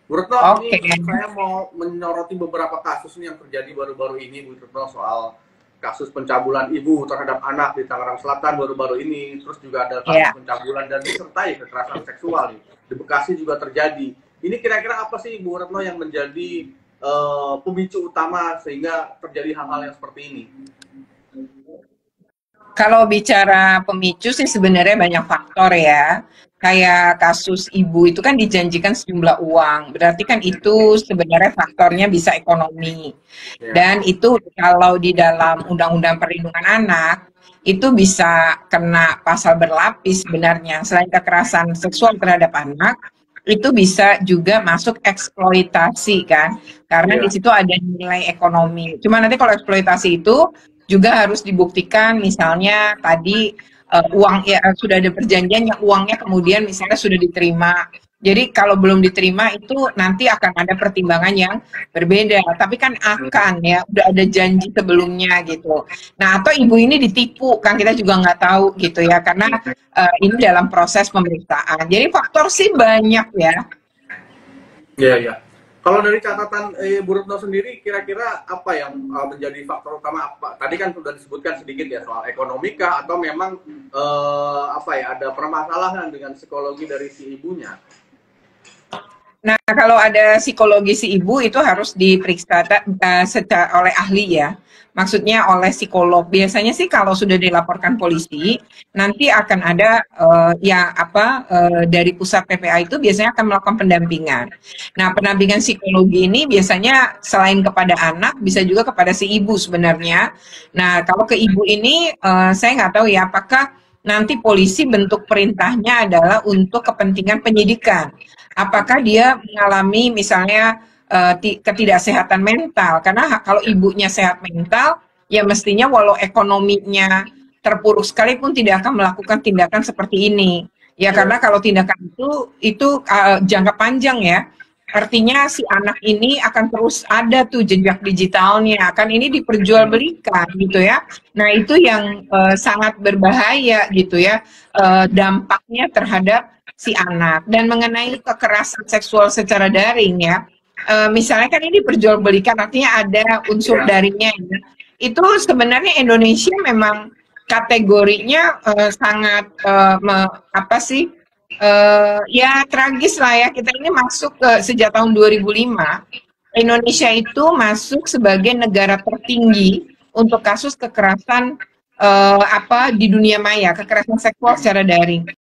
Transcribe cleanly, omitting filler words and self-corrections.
Bu Retno, Oke, ini saya mau menyoroti beberapa kasus nih yang terjadi baru-baru ini, Bu Retno, soal kasus pencabulan ibu terhadap anak di Tangerang Selatan baru-baru ini. Terus juga ada kasus ya. pencabulan dan disertai kekerasan seksual nih. Di Bekasi juga terjadi. Ini kira-kira apa sih, Bu Retno, yang menjadi pemicu utama sehingga terjadi hal-hal yang seperti ini? Kalau bicara pemicu sih sebenarnya banyak faktor ya. Kayak kasus ibu itu kan dijanjikan sejumlah uang. Berarti kan itu sebenarnya faktornya bisa ekonomi. Ya, Dan itu kalau di dalam Undang-Undang Perlindungan Anak itu bisa kena pasal berlapis sebenarnya. Selain kekerasan seksual terhadap anak, itu bisa juga masuk eksploitasi kan. Karena di ya, situ ada nilai ekonomi. Cuma nanti kalau eksploitasi itu juga harus dibuktikan misalnya tadi uang ya sudah ada perjanjian yang uangnya kemudian misalnya sudah diterima. Jadi kalau belum diterima itu nanti akan ada pertimbangan yang berbeda. Tapi kan akan ya udah ada janji sebelumnya gitu. Nah atau ibu ini ditipu kan kita juga nggak tahu gitu ya karena ini dalam proses pemeriksaan. Jadi faktor sih banyak ya. ya, ya. Kalau dari catatan Bu Retno sendiri, kira-kira apa yang menjadi faktor utama apa? Tadi kan sudah disebutkan sedikit ya soal ekonomi kah atau memang apa ya ada permasalahan dengan psikologi dari si ibunya? Nah, kalau ada psikologi si ibu itu harus diperiksa secara oleh ahli ya. Maksudnya oleh psikolog. Biasanya sih kalau sudah dilaporkan polisi, nanti akan ada dari pusat PPA itu biasanya akan melakukan pendampingan. Nah, pendampingan psikologi ini biasanya selain kepada anak, bisa juga kepada si ibu sebenarnya. Nah, kalau ke ibu ini saya nggak tahu ya apakah nanti polisi bentuk perintahnya adalah untuk kepentingan penyidikan apakah dia mengalami misalnya ketidaksehatan mental karena kalau ibunya sehat mental ya mestinya walau ekonominya terpuruk sekalipun tidak akan melakukan tindakan seperti ini ya karena Ya, kalau tindakan itu jangka panjang ya artinya si anak ini akan terus ada tuh jejak digitalnya akan ini diperjualbelikan gitu ya nah itu yang sangat berbahaya gitu ya dampaknya terhadap si anak. Dan mengenai kekerasan seksual secara daring ya, misalnya kan ini diperjualbelikan, artinya ada unsur ya, daringnya. Ya. Itu sebenarnya Indonesia memang kategorinya sangat apa sih? Ya tragis lah ya. Kita ini masuk ke sejak tahun 2005 Indonesia itu masuk sebagai negara tertinggi untuk kasus kekerasan di dunia maya, kekerasan seksual secara daring.